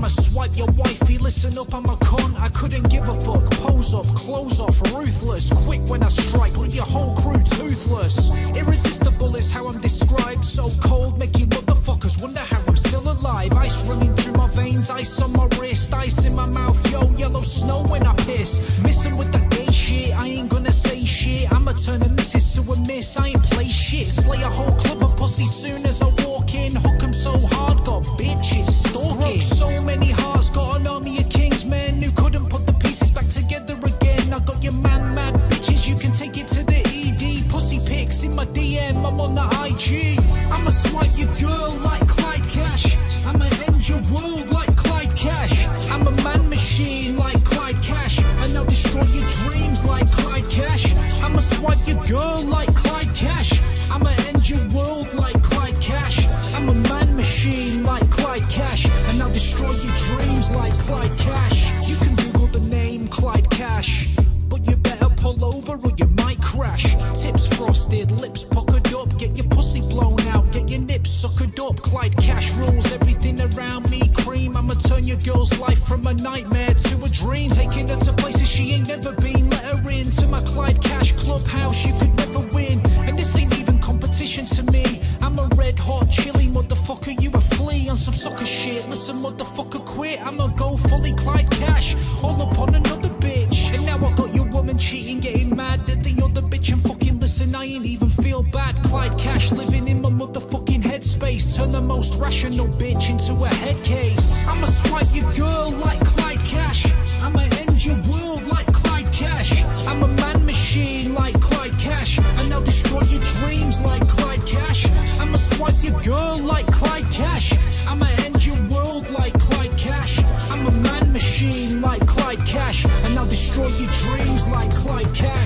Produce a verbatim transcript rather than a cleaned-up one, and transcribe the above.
I'ma swipe your wifey, listen up, I'm a cunt. I couldn't give a fuck, pose up, close off, ruthless. Quick when I strike, leave your whole crew toothless. Irresistible is how I'm described, so cold, make you motherfuckers wonder how I'm still alive. Ice running through my veins, ice on my wrist, ice in my mouth, yo, yellow snow when I piss. Missing with that gay shit, I ain't gonna say shit. I'ma turn a missus to a miss, I ain't play shit. Slay a whole club of pussy soon as I walk in. Hook 'em so hard, got bitches stalking. Broke so many hearts, got an army of kings, men who couldn't put the pieces back together again. I got your man mad bitches, you can take it to the E D. Pussy pics in my D M, I'm on the I G. I'ma swipe your girl like Clyde Cash. I'ma end your world like Clyde Cash. I'm a man machine like Clyde Cash, and I'll destroy your dreams like Clyde Cash. I'ma swipe your girl like Clyde Cash. I'ma end your world like Clyde Cash. I'm a man machine like Clyde Cash, and I'll destroy your dreams like Clyde Cash. You can Google the name Clyde Cash, but you better pull over or you might crash. Tips frosted, lips puckered up, get your pussy blown out, get your nips suckered up. Clyde Cash rules everything around me, cream. I'ma turn your girl's life from a nightmare to a dream, taking her to places she ain't never been. Let her into my Clyde Cash clubhouse, you could never win. And this ain't even competition to me, I'm a red hot chili motherfucker, you a flea on some sucker shit. Listen motherfucker, quit, I'ma go fully Clyde Cash, all up on another bitch. And now I got your woman cheating, getting mad at the other bitch. And fucking listen, I ain't even feel bad. Clyde Cash living in my motherfucking headspace, turn the most rational bitch into a head case. I'ma swipe your girl like Clyde Cash, I'ma end your world like Clyde Cash. I'm a man machine like Clyde Cash, and I'll destroy your dreams like Clyde Cash. I'ma swipe your girl like Clyde Cash, I'ma end your world like Clyde Cash. I'm a man machine like Clyde Cash, and I'll destroy your dreams like Clyde Cash.